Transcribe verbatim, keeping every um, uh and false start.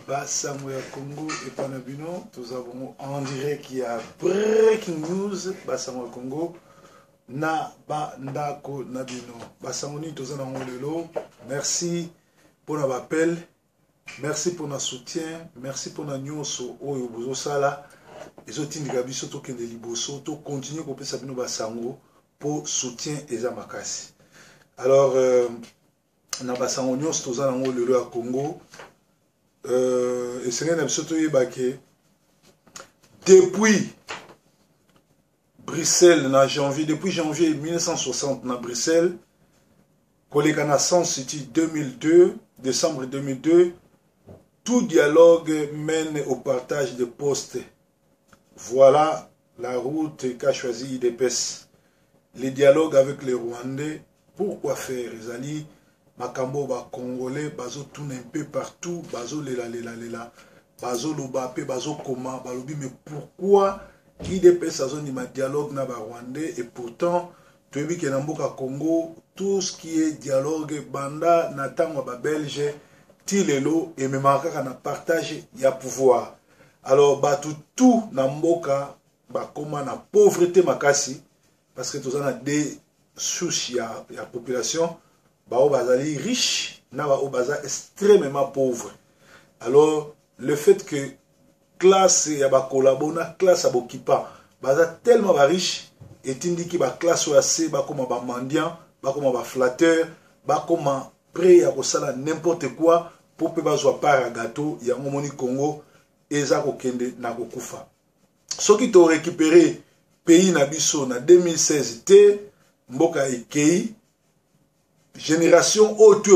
Basango ya Congo et Panabino, nous avons en direct qu'il y a breaking news Basango ya Congo na ba ndako nabino. Basango ni toza na ngolelo. Merci pour notre appel, merci pour notre soutien, merci pour notre nyonso oyo bozo sala. Ezotindika biso to kende liboso to continuer ko pesa bino Basango pour soutien eza makasi. Alors euh, na Basango nyonso toza na ngolelo ya Congo. Euh, et c'est un surtout depuis Bruxelles, en janvier, depuis janvier mille neuf cent soixante, à Bruxelles, collègue en City deux mille deux, décembre deux mille deux, tout dialogue mène au partage de postes. Voilà la route qu'a choisi I D P S. Les dialogues avec les Rwandais, pourquoi faire, Ezali? Makambo ba Congolais, bazo tourne un peu partout, bazo lela lela lela, bazo lobape, bazo koma, balobi, mais pourquoi I D P S a zone ma dialogue na ba Rwandais et pourtant, tu as vu que dans Congo, tout ce qui est dialogue, banda, natango ba Belge, tilelo, et même encore na partage, il y a pouvoir. Alors, bah tout, tout, na mboka, bah comment na pauvreté makasi, parce que tout ça a des soucis à la population, bao bazali riche, na bao baza extrêmement pauvre. Alors, le fait que classe ya ba collabona, classe ya bokipa, baza tellement ba riche, et tindiki ba classe ya C, ba koma ba mendiant, ba koma ba flatteur, ba koma prêt à kosala n'importe quoi, pour pe bazwa part à gâteau, ya ngomoni Congo, eza kokende na kokufa. Ceux qui t'ont récupéré pays na biso na deux mille seize, te, mboka ekei, génération autour